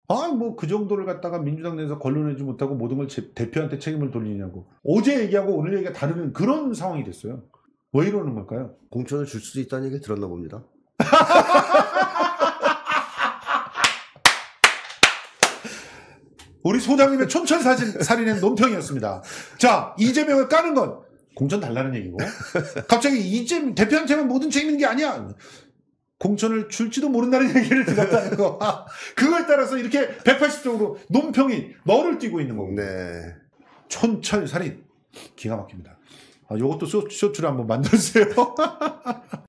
아, 뭐 그 정도를 갖다가 민주당 내에서 걸러내지 못하고 모든 걸 대표한테 책임을 돌리냐고. 어제 얘기하고 오늘 얘기가 다른 그런 상황이 됐어요. 왜 이러는 걸까요? 공천을 줄 수도 있다는 얘기를 들었나 봅니다. 우리 소장님의 촌철살인의 논평이었습니다. 자, 이재명을 까는 건 공천 달라는 얘기고, 갑자기 이재명 대표한테만 모든 책임인 게 아니야. 공천을 줄지도 모른다는 얘기를 들었다는 거. 그거에 따라서 이렇게 180도로 논평이 너를 띄고 있는 거고. 네. 촌철살인 기가 막힙니다. 요것도 쇼츠를 한번 만들어주세요.